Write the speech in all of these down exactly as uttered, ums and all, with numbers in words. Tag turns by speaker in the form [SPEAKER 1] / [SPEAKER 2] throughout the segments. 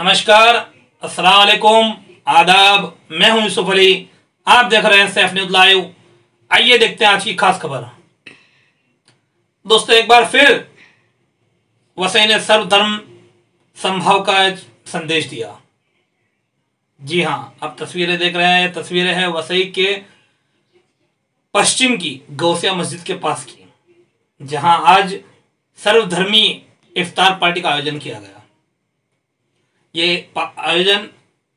[SPEAKER 1] नमस्कार, अस्सलाम वालेकुम, आदाब। मैं हूं यूसुफ अली, आप देख रहे हैं सैफ न्यूज़ लाइव। आइए देखते हैं आज की खास खबर। दोस्तों, एक बार फिर वसई ने सर्वधर्म समभाव का संदेश दिया। जी हां, आप तस्वीरें देख रहे हैं। तस्वीरें हैं वसई के पश्चिम की गौसिया मस्जिद के पास की, जहां आज सर्वधर्मी इफ्तार पार्टी का आयोजन किया गया। ये आयोजन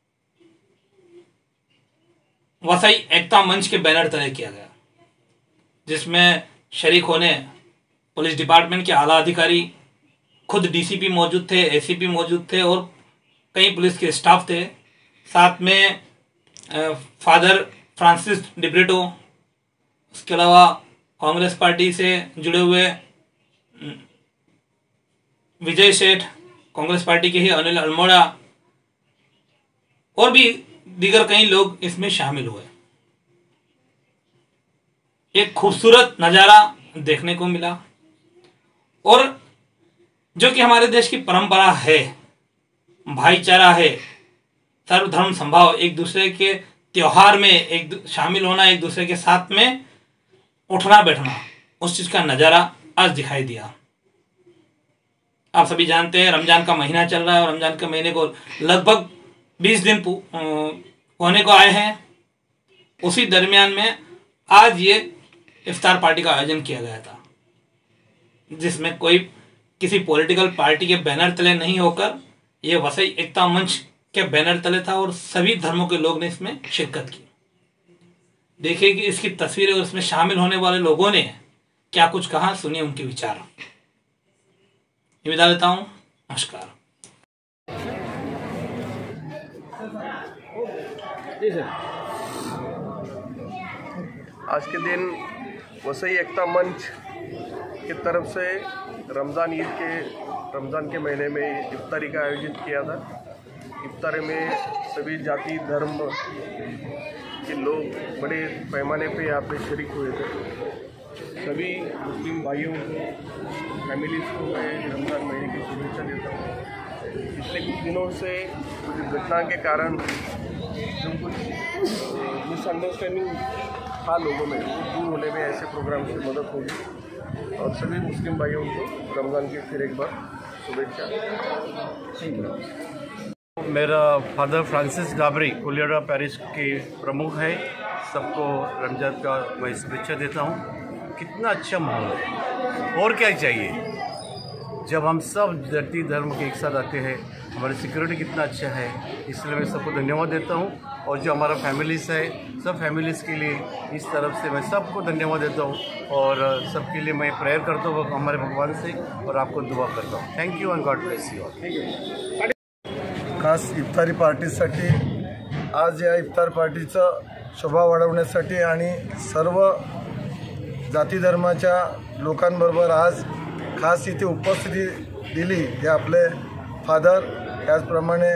[SPEAKER 1] वसई एकता मंच के बैनर तले किया गया, जिसमें शरीक होने पुलिस डिपार्टमेंट के आला अधिकारी, खुद डीसीपी मौजूद थे, एसीपी मौजूद थे और कई पुलिस के स्टाफ थे। साथ में फादर फ्रांसिस डिब्रेटो, उसके अलावा कांग्रेस पार्टी से जुड़े हुए विजय सेठ, कांग्रेस पार्टी के ही अनिल अल्मोड़ा और भी दीगर कई लोग इसमें शामिल हुए। एक खूबसूरत नज़ारा देखने को मिला और जो कि हमारे देश की परंपरा है, भाईचारा है, सर्वधर्म संभाव, एक दूसरे के त्योहार में एक शामिल होना, एक दूसरे के साथ में उठना बैठना, उस चीज़ का नज़ारा आज दिखाई दिया। आप सभी जानते हैं रमज़ान का महीना चल रहा है और रमज़ान के महीने को लगभग बीस दिन होने को आए हैं। उसी दरमियान में आज ये इफ्तार पार्टी का आयोजन किया गया था, जिसमें कोई किसी पॉलिटिकल पार्टी के बैनर तले नहीं होकर ये वसई एकता मंच के बैनर तले था और सभी धर्मों के लोग ने इसमें शिरकत की। देखिए कि इसकी तस्वीरें और इसमें शामिल होने वाले लोगों ने क्या कुछ कहा, सुनिए उनके विचार। विदा लेता हूं, नमस्कार।
[SPEAKER 2] आज के दिन वसई एकता मंच की तरफ से रमज़ान ईद के रमज़ान के महीने में इफ्तारी का आयोजित किया था। इफ्तारी में सभी जाति धर्म के लोग बड़े पैमाने पे यहाँ पे शरीक हुए थे। सभी मुस्लिम भाइयों को, फैमिलीज़ को मैं रमज़ान महीने की शुभेच्छा देता हूँ। पिछले कुछ दिनों से कुछ घटना के कारण जो कुछ मिसअंडरस्टैंडिंग था लोगों में, वो दूर होने में ऐसे प्रोग्राम से मदद होगी और सभी मुस्लिम भाइयों को रमज़ान की फिर एक बार शुभेच्छा।
[SPEAKER 3] मेरा फादर फ्रांसिस गाबरी कुलियरा पैरिश के प्रमुख है। सबको रमज़ान का मैं शुभेच्छा देता हूँ। कितना अच्छा माहौल है, और क्या चाहिए। जब हम सब जाति धर्म के एक साथ आते हैं, हमारी सिक्योरिटी कितना अच्छा है, इसलिए मैं सबको धन्यवाद देता हूँ। और जो हमारा फैमिलीज़ है, सब फैमिलीज़ के लिए इस तरफ से मैं सबको धन्यवाद देता हूँ और सबके लिए मैं प्रेयर करता हूँ हमारे भगवान से और आपको दुआ करता हूँ। Thank you and God bless you all.
[SPEAKER 4] खास इफ्तारी पार्टीसाठी आज या इफ्तार पार्टीचा शोभा वाढवण्यासाठी आणि सर्व जाती धर्माच्या लोकांबरोबर आज खास इथे उपस्थिती दिली हे आपले फादर, त्याचप्रमाणे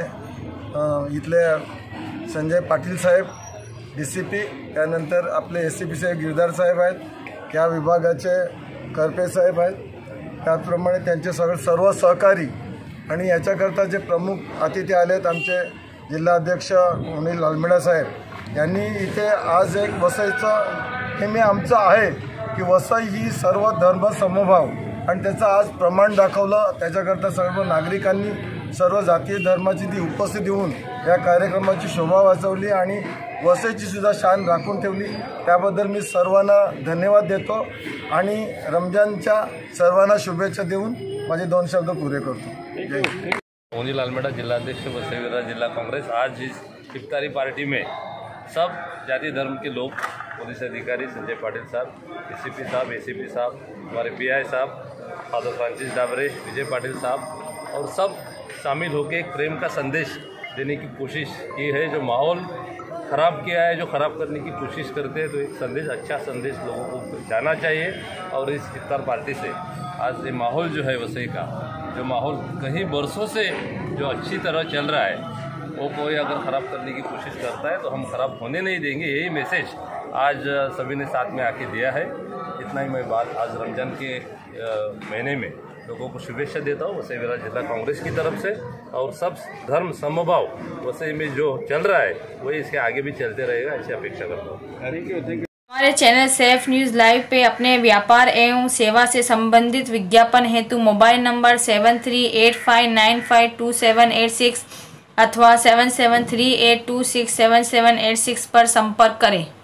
[SPEAKER 4] इथले संजय पाटील साहेब डी सी पी, त्यानंतर आपले एस सी पी साहेब गिरदार साहेब आहेत, त्या विभागाचे करपे साहेब आहेत, त्याचप्रमाणे त्यांचे सगळे सर्व सहकारी आणि याच्याकरता जे प्रमुख अतिथी आलेत आमचे जिल्हाध्यक्ष अनिल अल्मोड़ा साहेब यांनी इथे आज एक वसईचं हे मी आमचं आहे की वसई ही सर्व धर्म समभाव आणि त्याचं आज प्रमाण दाखवलं। त्याच्याकरता सर्व नागरिकांनी सर्व जातीय धर्माची ती उपस्थिती होऊन या कार्यक्रमाची शोभा वाचवली आणि वसईची सुद्धा शान राखून ठेवली। त्याबद्दल मी सर्वांना धन्यवाद देतो आणि रमजानच्या सर्वांना शुभेच्छा देऊन माझे दोन शब्द पुरे करतो।
[SPEAKER 5] अनिल अल्मोड़ा जिलाध्यक्ष वसई विरार जिला कांग्रेस। आज इस इफ्तारी पार्टी में सब जाति धर्म के लोग, पुलिस अधिकारी संजय पाटिल साहब, एसीपी साहब, एसीपी साहब, हमारे पीआई साहब, फादर फ्रांसिस डाबरे, विजय पाटिल साहब और सब शामिल होकर एक प्रेम का संदेश देने की कोशिश की है। जो माहौल ख़राब किया है, जो ख़राब करने की कोशिश करते हैं, तो एक संदेश, अच्छा संदेश लोगों को जाना चाहिए। और इस इफ्तार पार्टी से आज ये माहौल जो है वसई का, जो माहौल कहीं बरसों से जो अच्छी तरह चल रहा है, वो कोई अगर ख़राब करने की कोशिश करता है तो हम ख़राब होने नहीं देंगे। यही मैसेज आज सभी ने साथ में आके दिया है। इतना ही मैं बात आज रमज़ान के महीने में लोगों को शुभेच्छा देता हूँ वसई विरार जिला कांग्रेस की तरफ से। और सब धर्म समभाव वसई में जो चल रहा है वही इसके आगे भी चलते रहेगा, ऐसी अपेक्षा करता हूँ।
[SPEAKER 6] हमारे चैनल सेफ न्यूज़ लाइव पे अपने व्यापार एवं सेवा से संबंधित विज्ञापन हेतु mobile number seven three eight five nine five two seven eight six अथवा seven seven three eight two six seven seven eight six पर संपर्क करें।